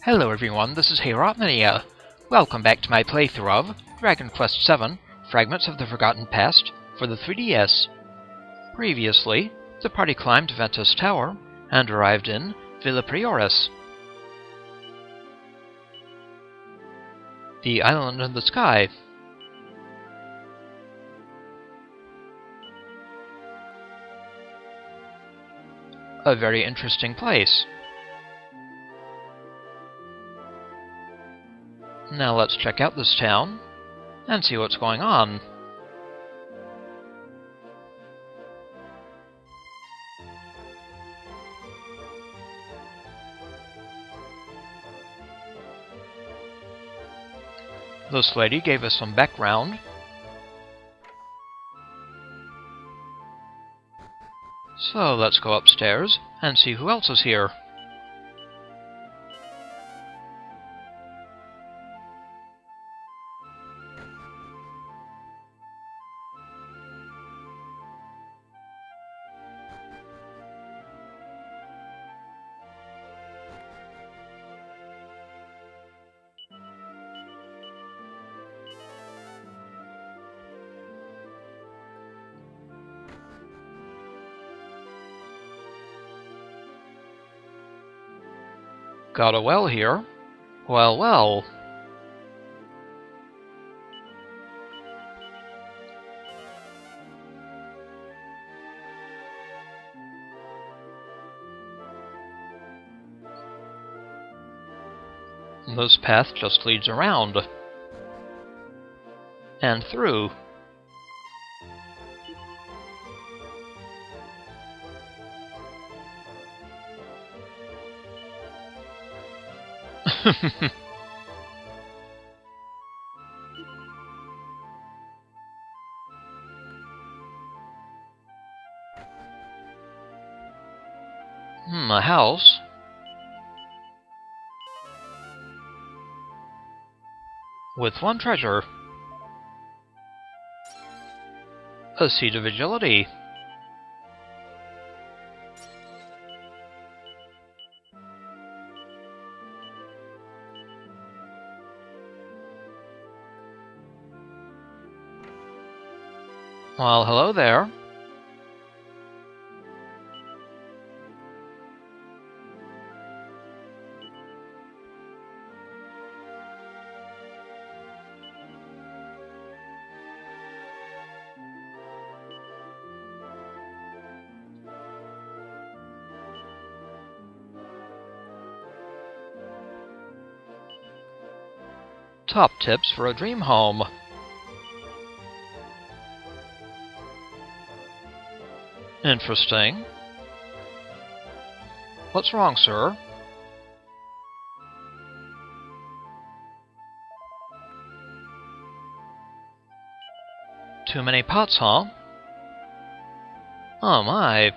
Hello everyone, this is Heyratmania. Welcome back to my playthrough of Dragon Quest VII, Fragments of the Forgotten Past for the 3DS. Previously, the party climbed Ventus Tower and arrived in Villa Prioris, the island in the sky. A very interesting place. Now let's check out this town and see what's going on. This lady gave us some background. So let's go upstairs and see who else is here. Got a well here. Well, well. This path just leads around. And through. A house. With one treasure. A seat of agility. Well, hello there. Top tips for a dream home. Interesting. What's wrong, sir? Too many pots, huh? Oh my.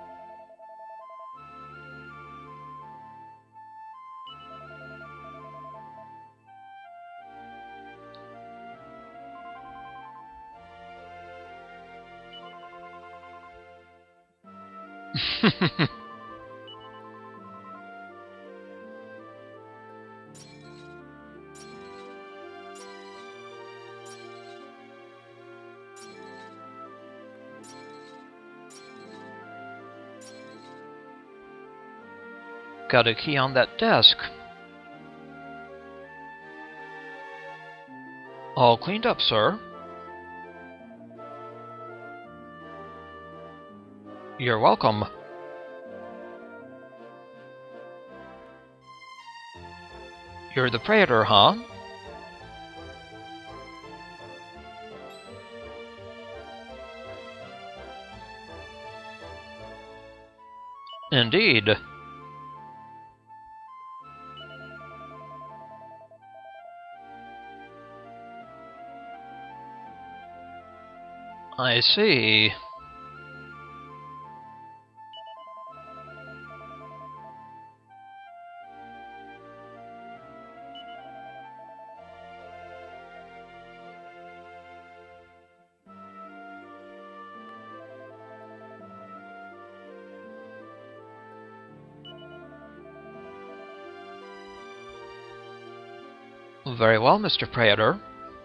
Got a key on that desk. All cleaned up, sir. You're welcome. You're the Praetor, huh? Indeed. I see. Very well, Mr. Praetor.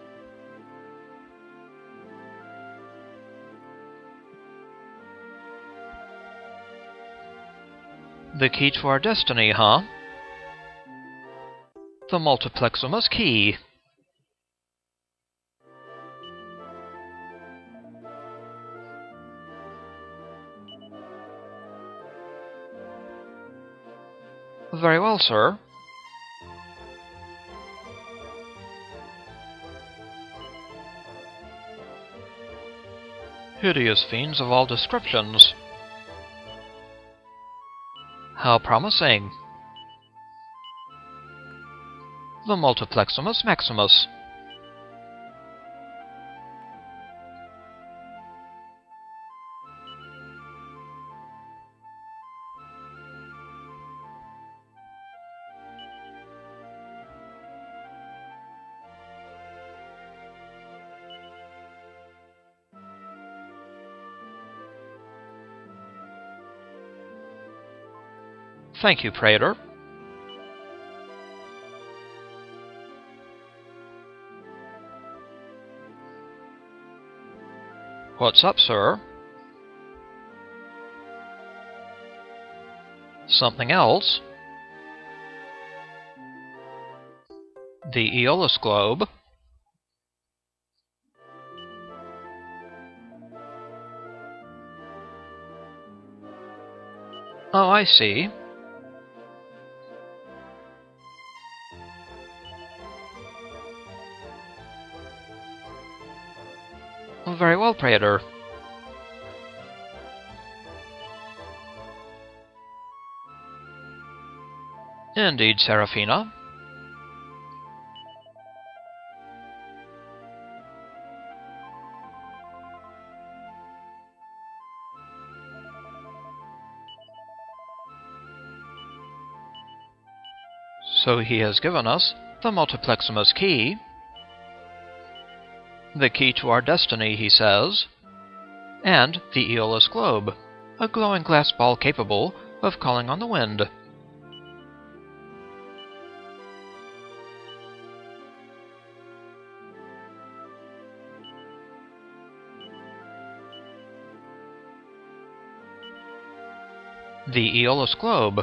The key to our destiny, huh? The Multipleximus Key. Very well, sir. Hideous fiends of all descriptions. How promising. The Multipleximus Maximus. Thank you, Praetor. What's up, sir? Something else? The Aeolus Globe. Oh, I see. Very well, Praetor. Indeed, Serafina. So he has given us the Multipleximus Key. The key to our destiny, he says. And the Aeolus Globe, a glowing glass ball capable of calling on the wind. The Aeolus Globe.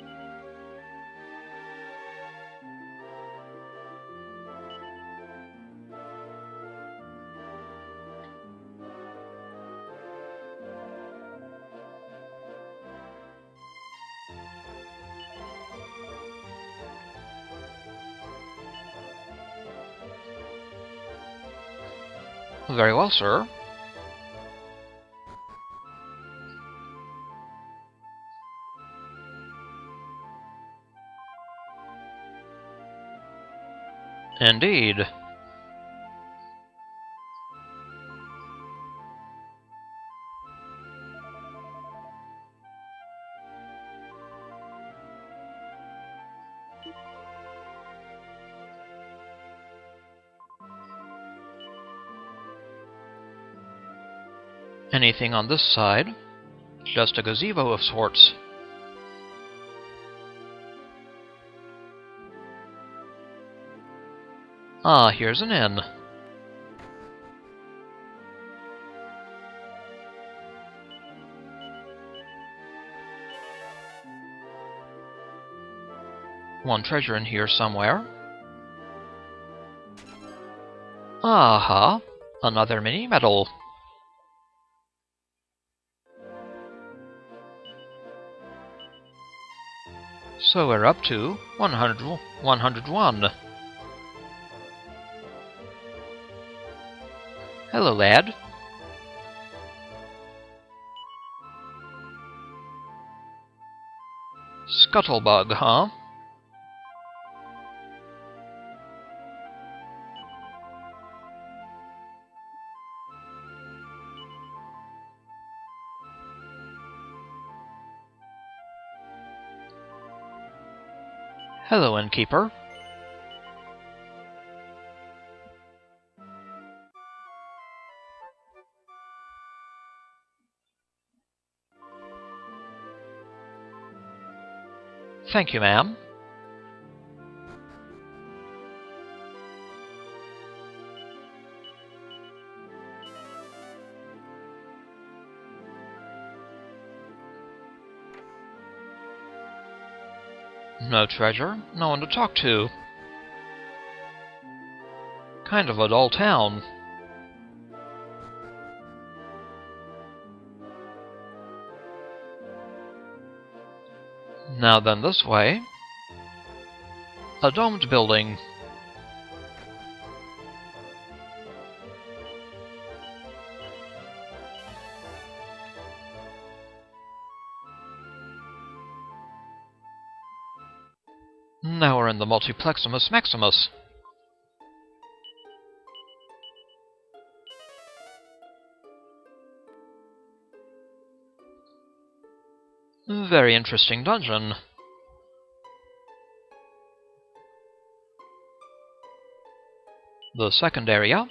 Very well, sir. Indeed. Anything on this side? Just a gazebo of sorts. Ah, here's an inn. One treasure in here somewhere. Aha! Another mini medal. So we're up to 101. Hello, lad. Scuttlebug, huh? Hello, innkeeper. Thank you, ma'am. No treasure, no one to talk to. Kind of a dull town. Now then, this way. A domed building. Now we're in the Multipleximus Maximus. Very interesting dungeon. The second area.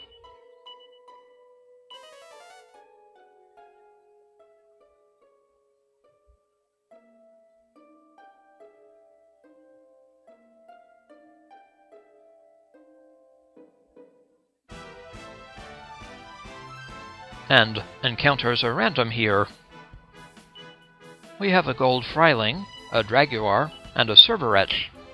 And encounters are random here. We have a gold Fryling, a Draguar, and a Cerberus.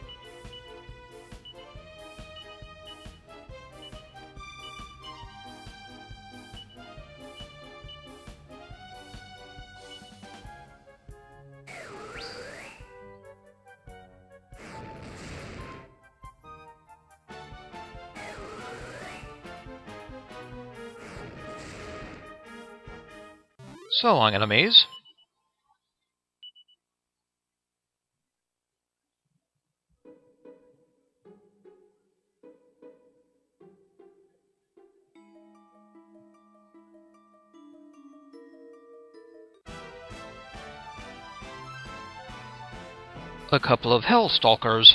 So long, enemies. A couple of Hellstalkers.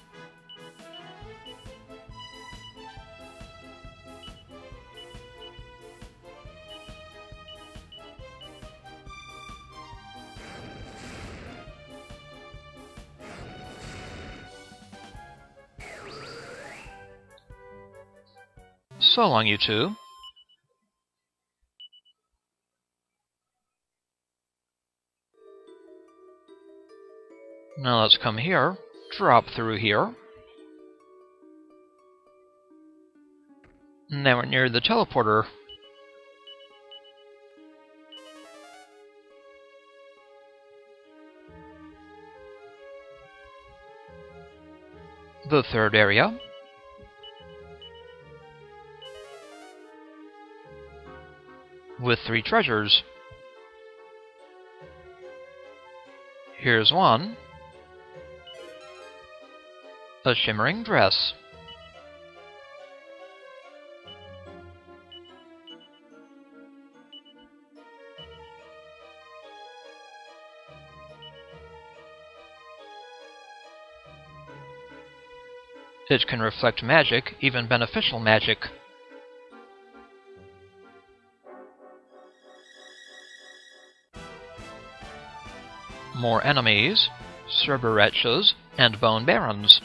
So long, you two. Now let's come here, drop through here. Now we're near the teleporter. The third area. With 3 treasures. Here's one. A shimmering dress. It can reflect magic, even beneficial magic. More enemies, Cerberuses, and Bone Barons.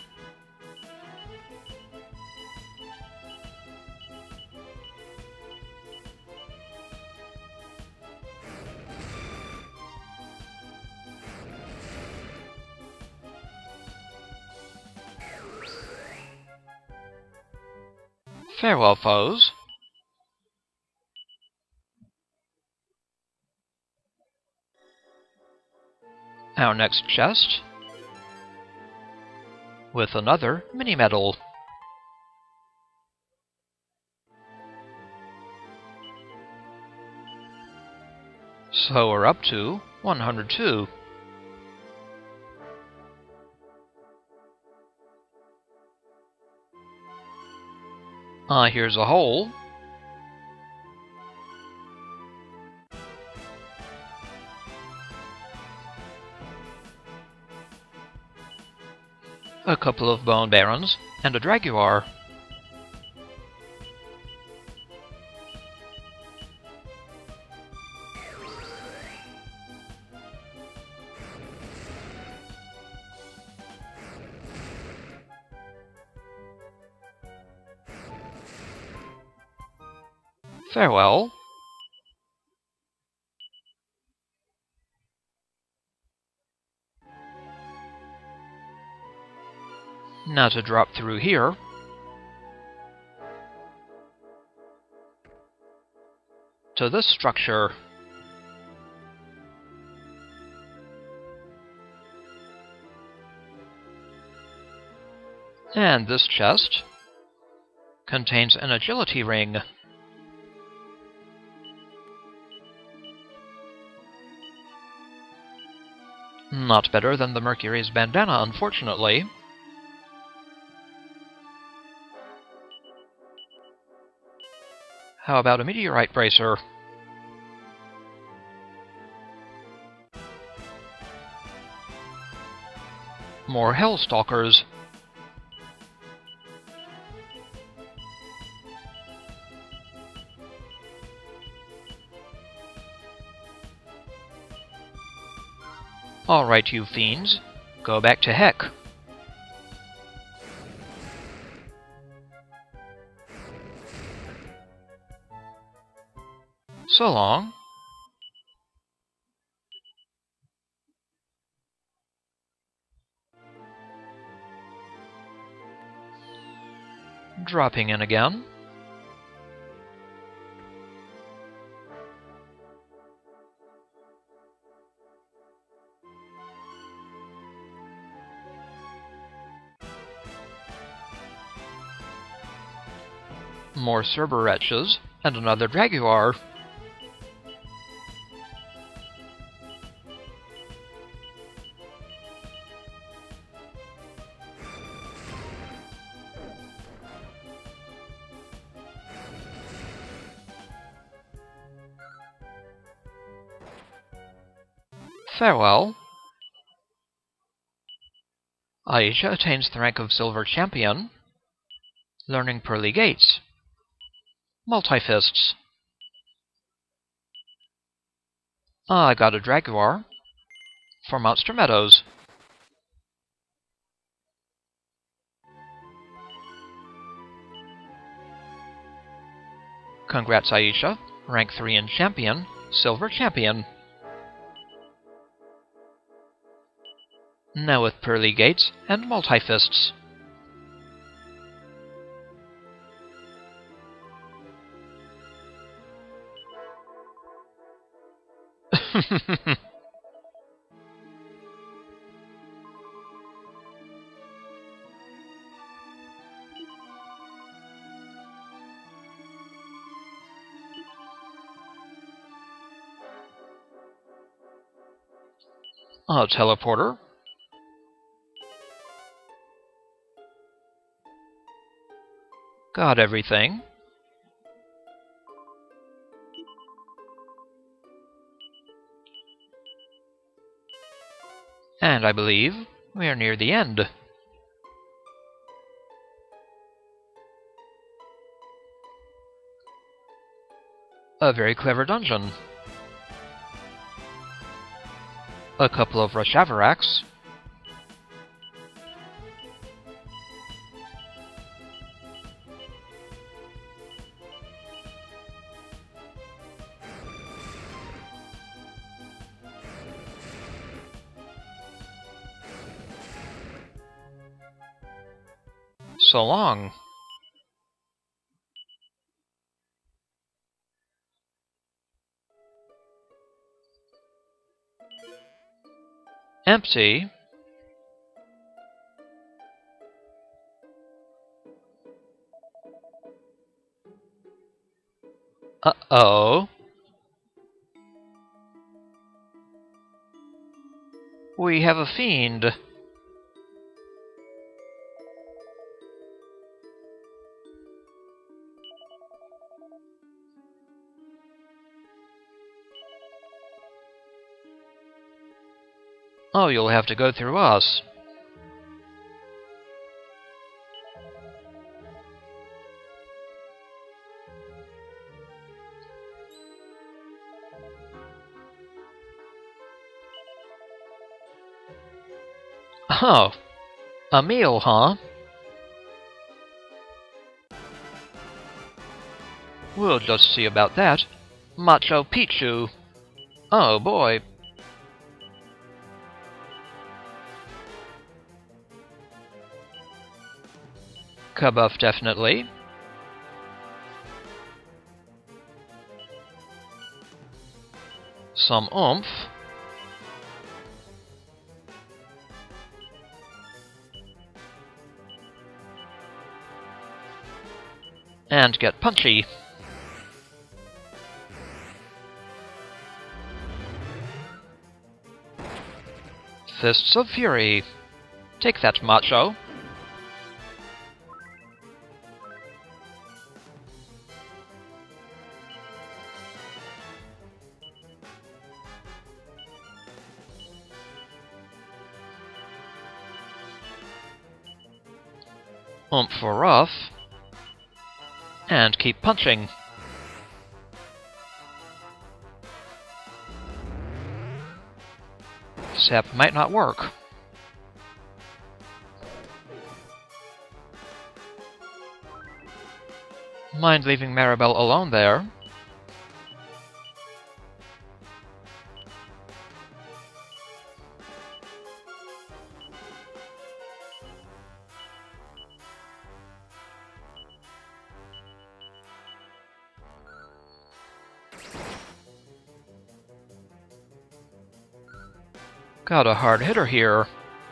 Farewell, foes. Our next chest, with another mini-medal. So we're up to 102. Here's a hole. A couple of Bone Barons, and a Draguar. Farewell. Now to drop through here. To this structure. And this chest contains an agility ring. Not better than the Mercury's bandana, unfortunately. How about a meteorite bracer? More Hellstalkers. Alright, you fiends. Go back to heck. So long. Dropping in again. More Cerberus and another Draguar. Farewell. Aisha attains the rank of Silver Champion, learning Pearly Gates. Multi-fists. I got a Draguar for Monster Meadows. Congrats, Aisha. Rank 3 in Champion, Silver Champion. Now with Pearly Gates and Multi-fists. A teleporter. Got everything. And I believe we are near the end. A very clever dungeon. A couple of Rushavaraks. So long. Empty. Uh-oh. We have a fiend. Oh, you'll have to go through us. Oh, a meal, huh? We'll just see about that. Macho Picchu. Oh boy. Kabuff, definitely. Some oomph. And get punchy. Fists of Fury. Take that, Macho. Oomph for rough. And keep punching. Sap might not work. Mind leaving Maribel alone there? Got a hard hitter here.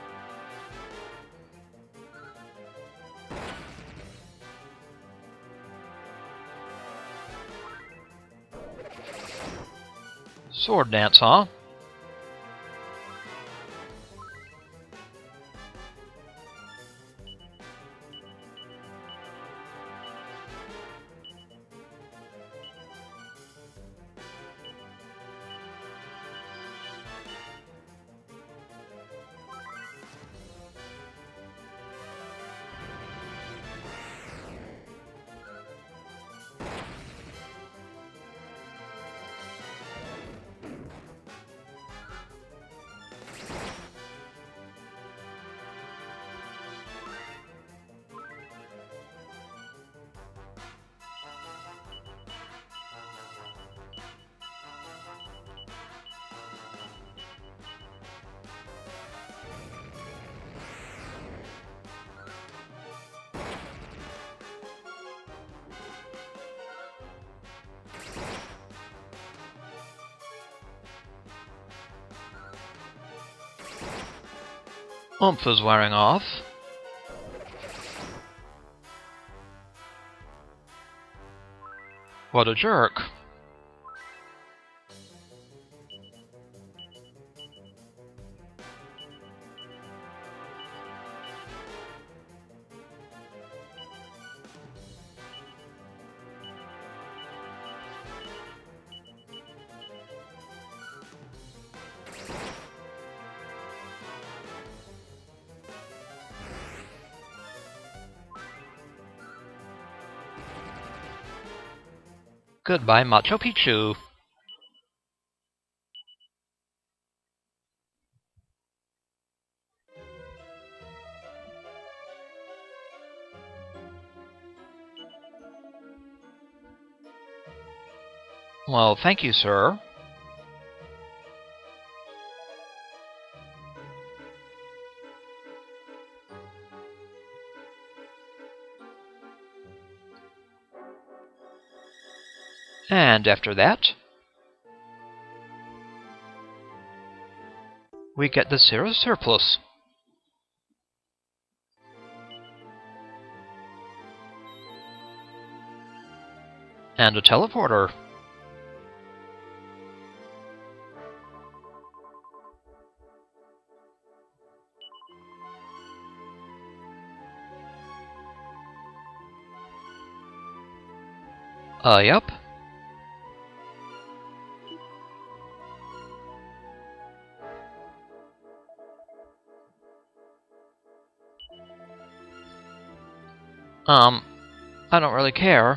Sword dance, huh? Oomph is wearing off. What a jerk. Goodbye, Macho Picchu. Well, thank you, sir. And after that, we get the Zero Surplus. And a teleporter. Yup. I don't really care.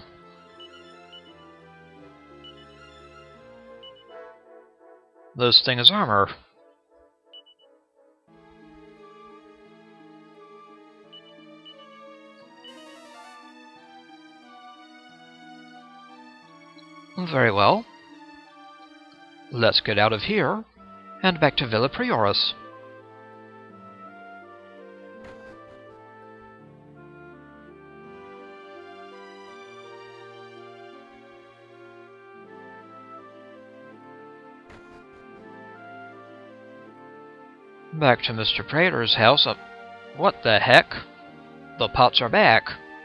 This thing is armor. Very well. Let's get out of here and back to Villa Prioris. Back to Mr. Praetor's house. What the heck? The pots are back.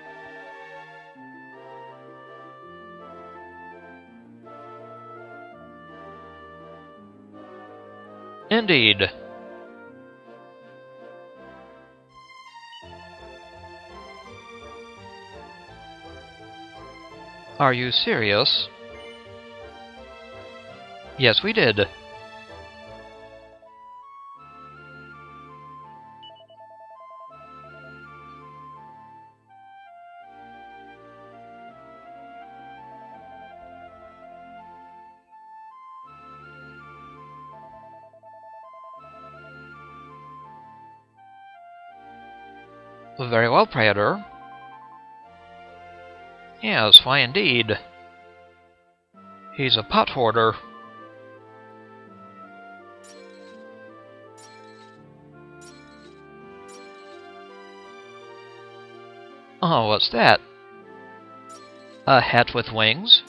Indeed. Are you serious? Yes, we did. Very well, Praetor. Yes, why indeed. He's a pot hoarder. Oh, what's that? A hat with wings?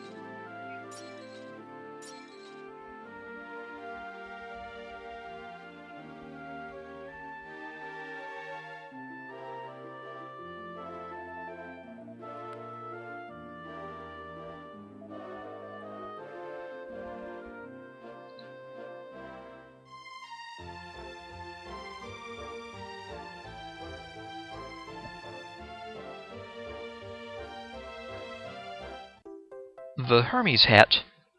The Hermes hat.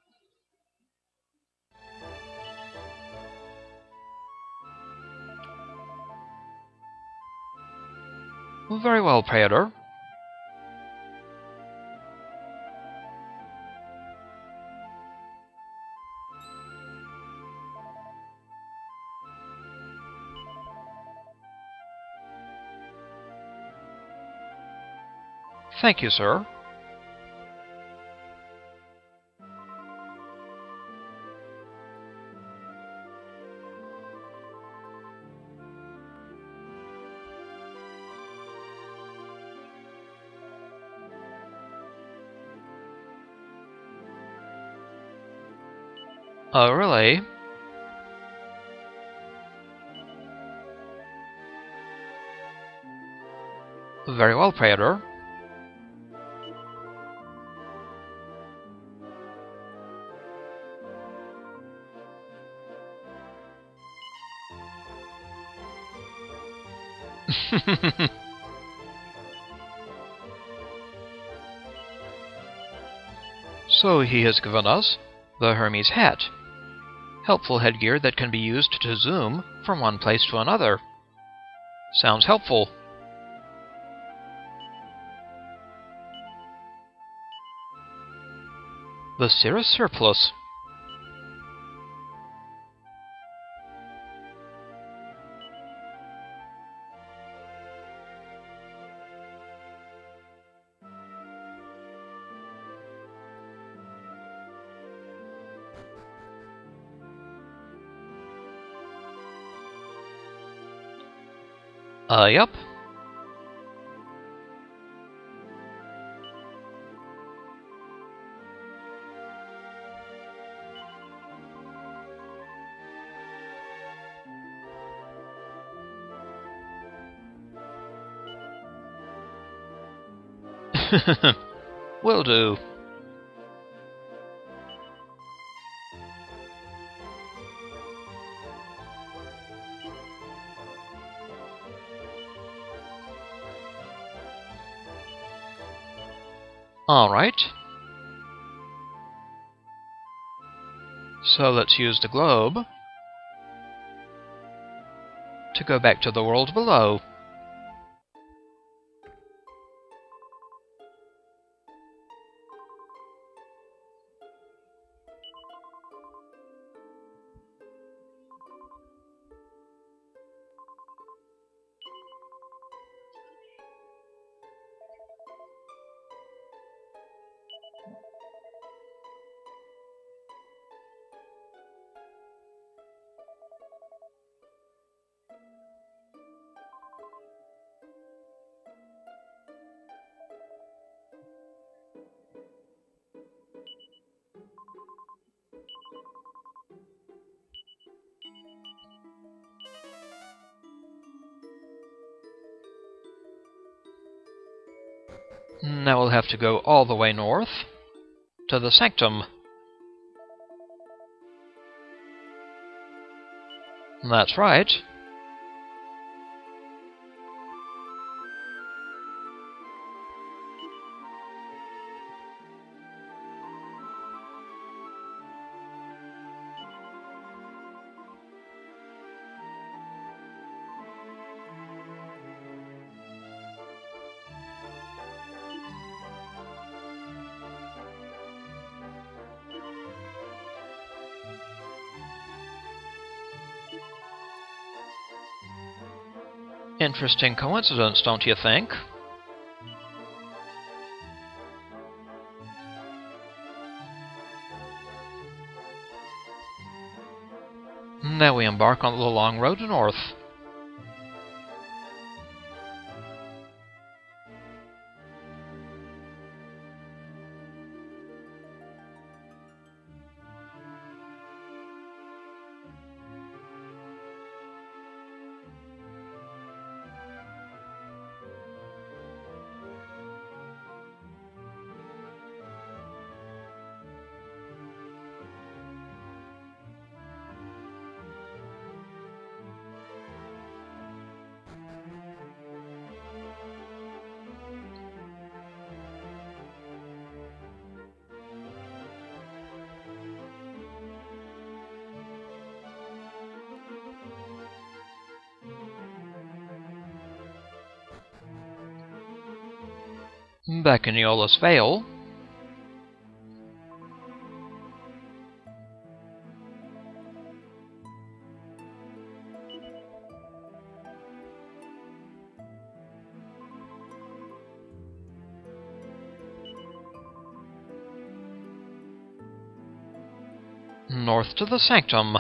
Very well, Praetor. Thank you, sir. Oh, really? Very well, Praetor. So he has given us the Hermes hat. Helpful headgear that can be used to zoom from one place to another. Sounds helpful. The Cirrus surplus. Yup. Will do. Alright. So let's use the globe to go back to the world below. Now we'll have to go all the way north to the sanctum. That's right. Interesting coincidence, don't you think? Now we embark on the long road north. Back in Aeolus Vale, north to the sanctum.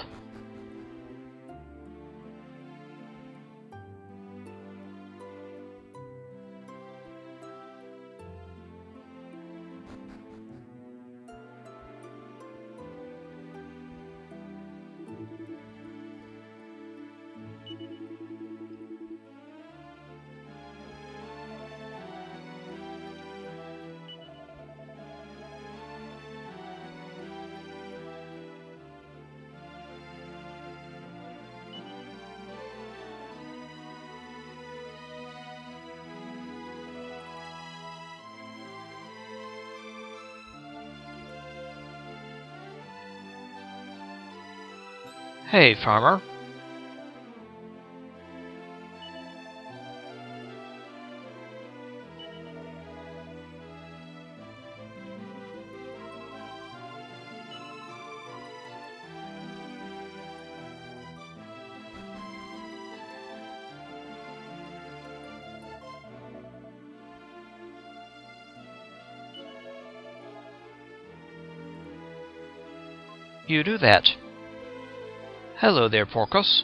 Hey, farmer. You do that. Hello there, Porcus.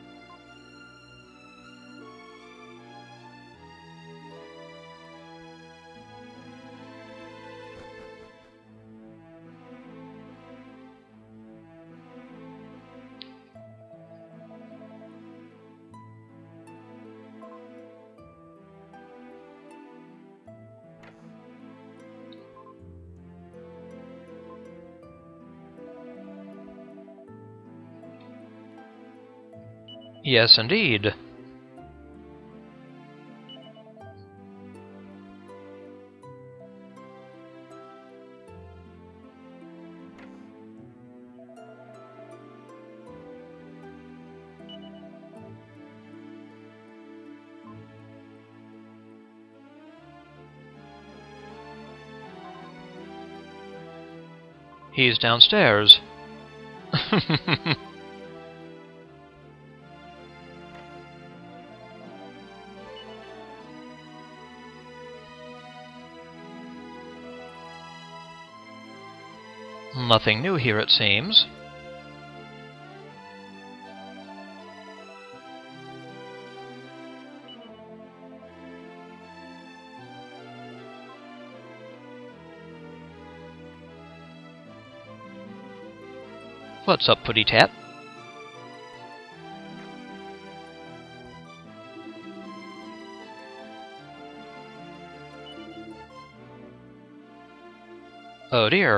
Yes, indeed. He's downstairs. Nothing new here, it seems. What's up, Putty Tat? Oh dear.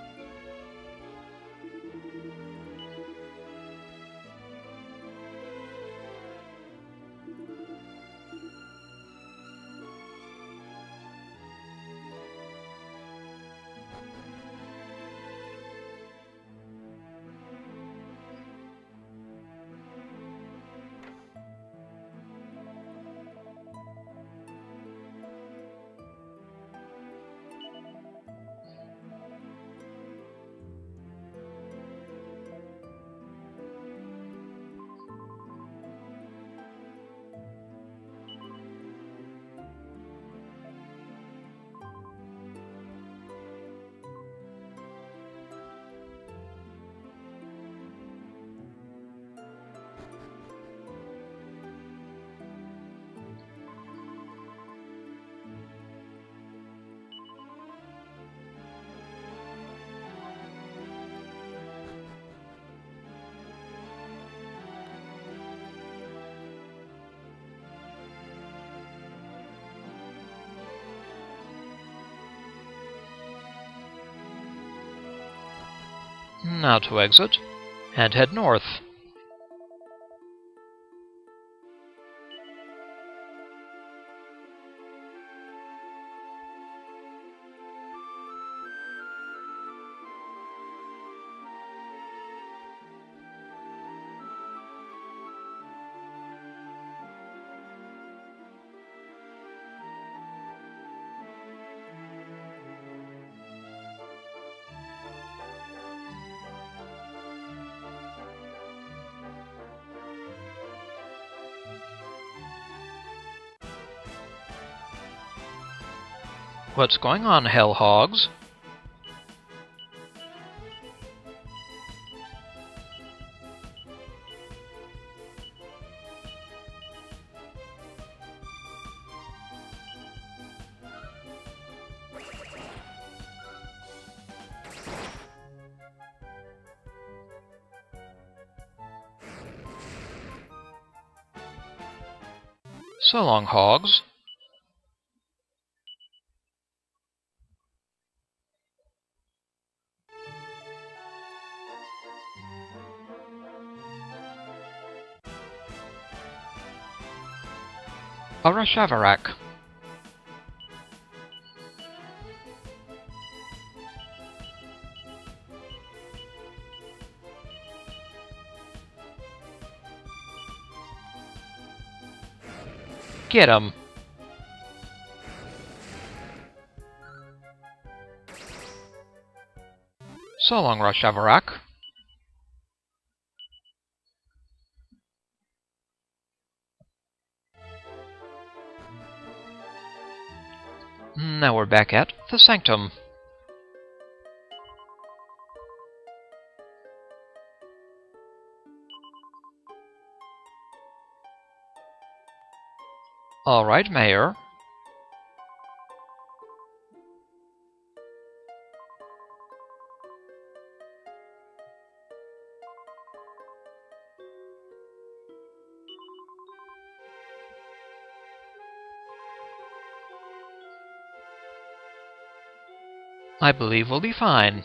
Now to exit, and head north. What's going on, hell hogs? So long, hogs. A Rashavarak. Get 'em. So long, Rashavarak. Now we're back at the Sanctum. All right, Mayor. I believe we'll be fine.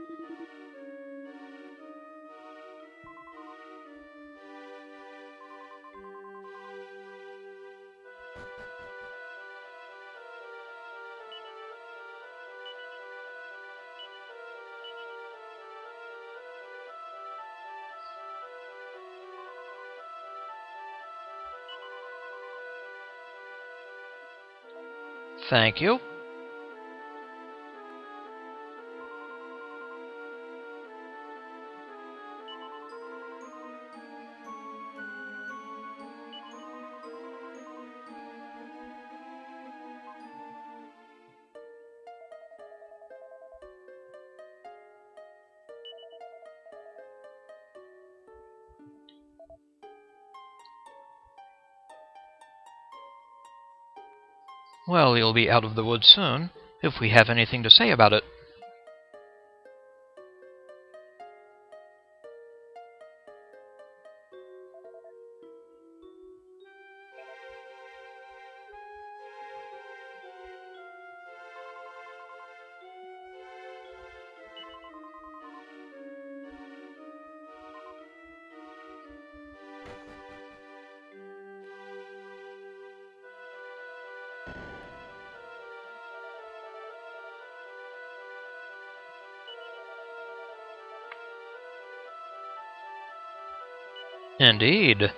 Thank you. Well, you'll be out of the woods soon, if we have anything to say about it. Indeed.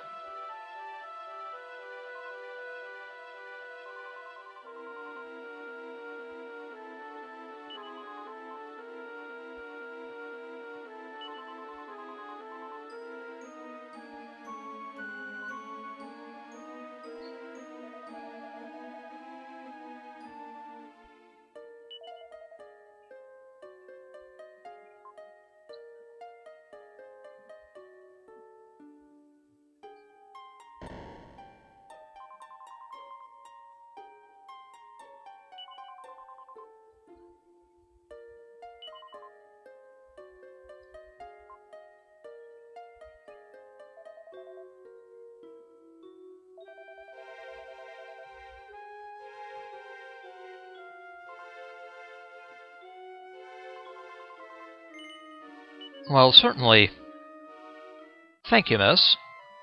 Well, certainly. Thank you, miss.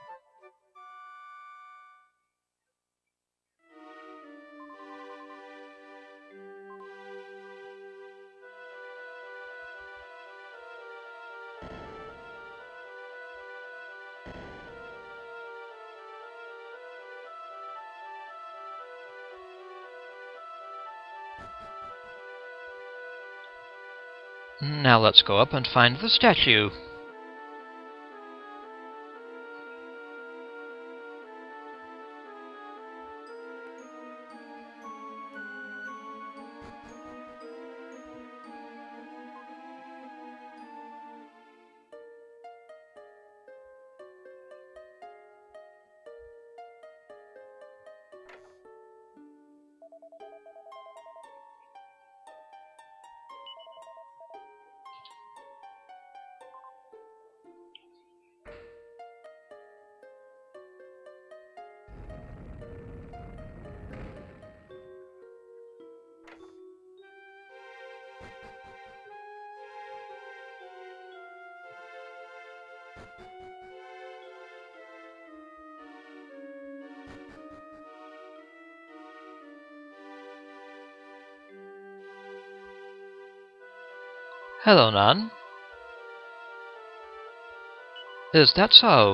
Now let's go up and find the statue. Hello, Nun. Is that so?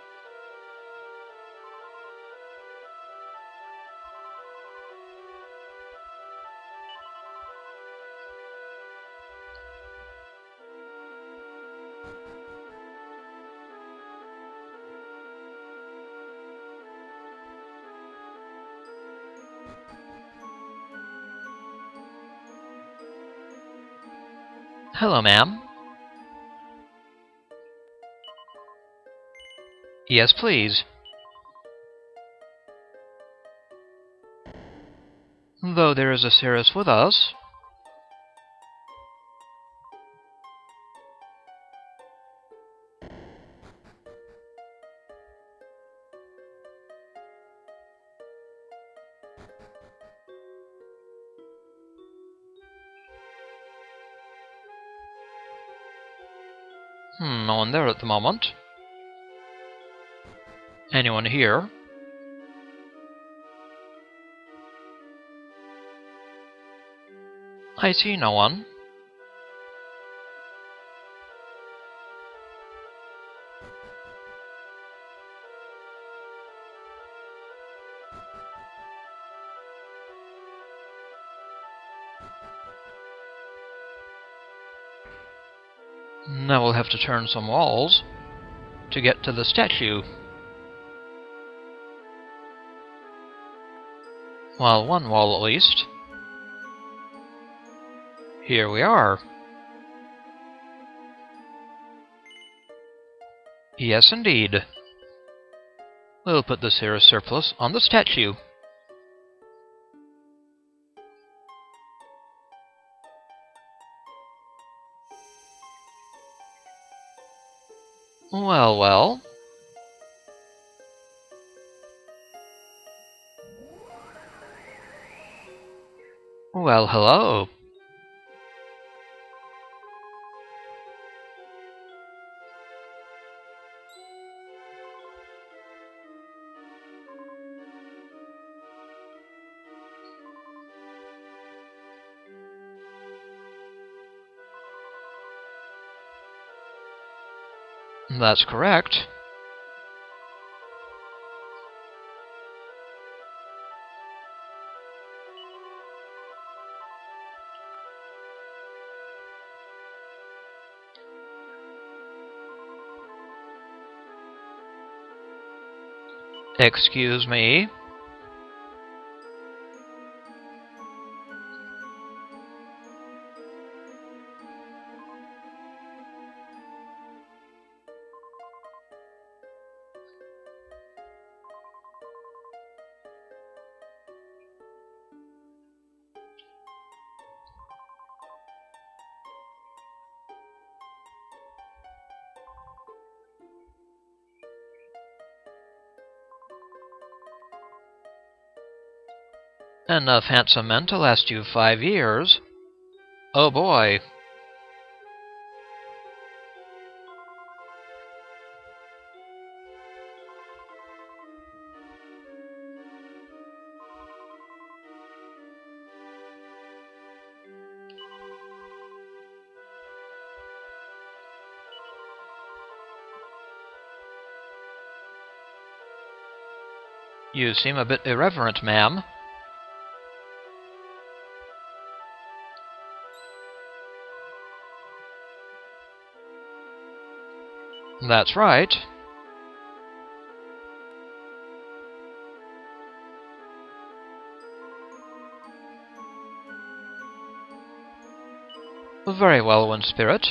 Hello, ma'am. Yes, please. Though there is a Cirrus with us. No one there at the moment. Anyone here? I see no one. Now we'll have to turn some walls to get to the statue. Well, one wall at least. Here we are. Yes, indeed. We'll put the Cirrus surplus on the statue. Well, well. Well, hello. That's correct. Excuse me? Enough handsome men to last you 5 years. Oh boy. You seem a bit irreverent, ma'am. That's right. Very well, Wind Spirit.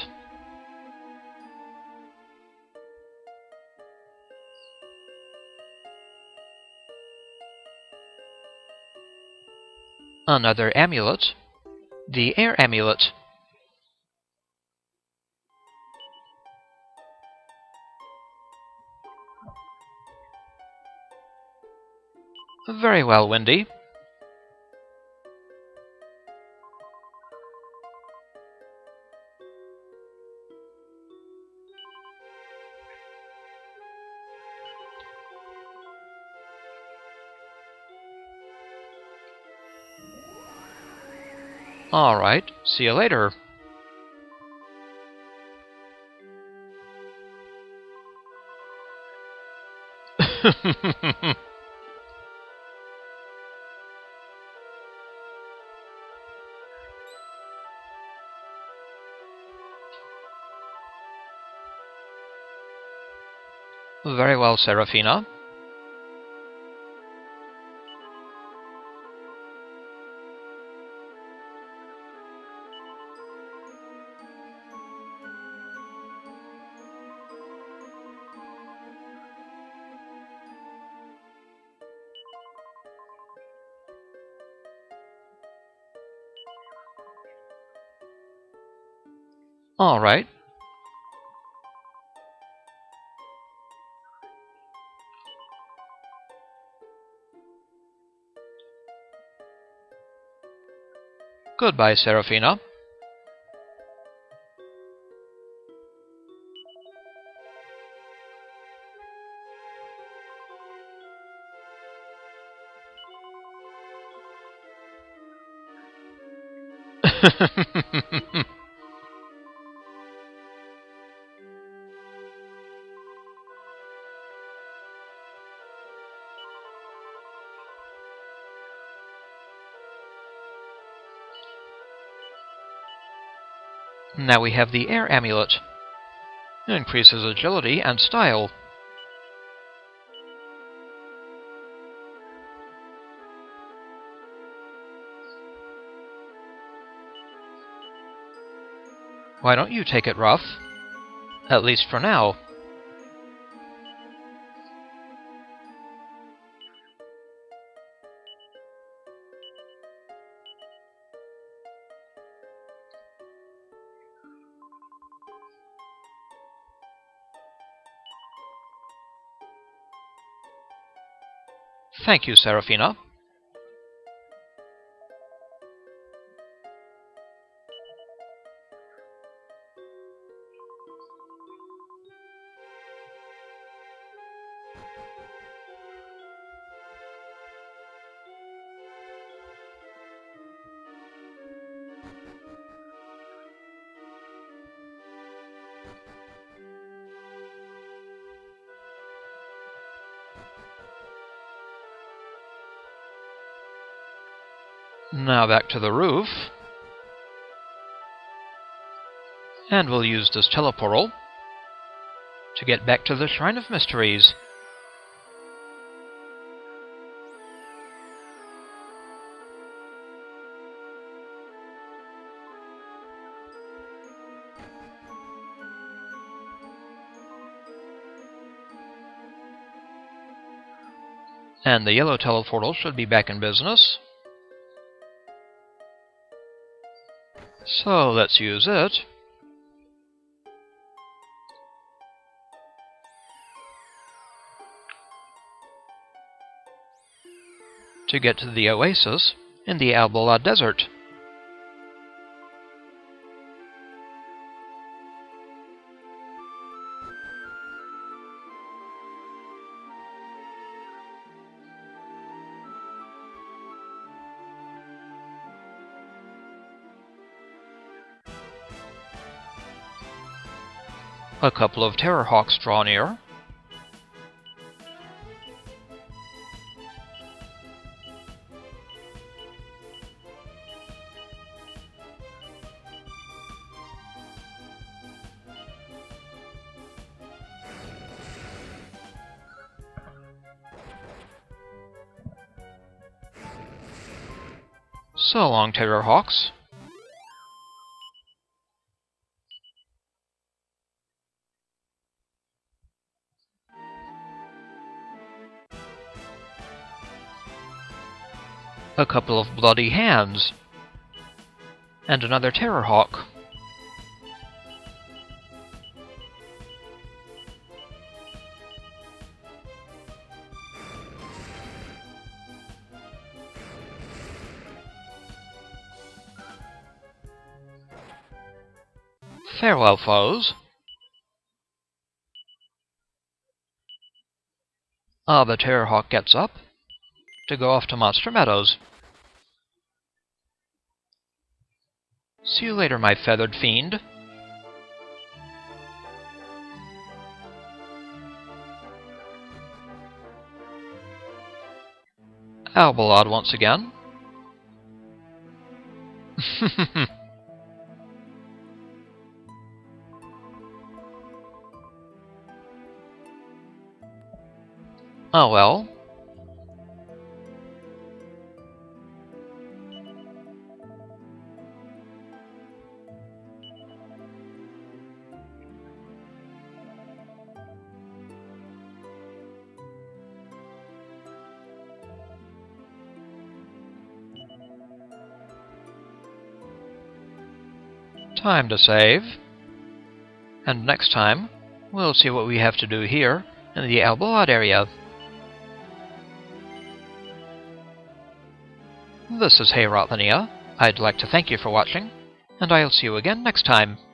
Another amulet. The Air Amulet. Very well, Windy. Alright, see you later. Very well, Serafina. Alright. Goodbye, Serafina. Now we have the Air Amulet. It increases agility and style. Why don't you take it, Ruff? At least for now. Thank you, Serafina. Now back to the roof. And we'll use this teleportal to get back to the Shrine of Mysteries. And the yellow teleportal should be back in business. So let's use it. To get to the oasis in the Aeolus Vale desert. A couple of terror hawks draw near. So long, terror hawks. A couple of bloody hands. And another terror hawk. Farewell, foes. The terror hawk gets up to go off to Monster Meadows. See you later, my feathered fiend. Aeolus once again. Oh well. Time to save. And next time, we'll see what we have to do here in the Aeolus area. This is Serafina. I'd like to thank you for watching, and I'll see you again next time.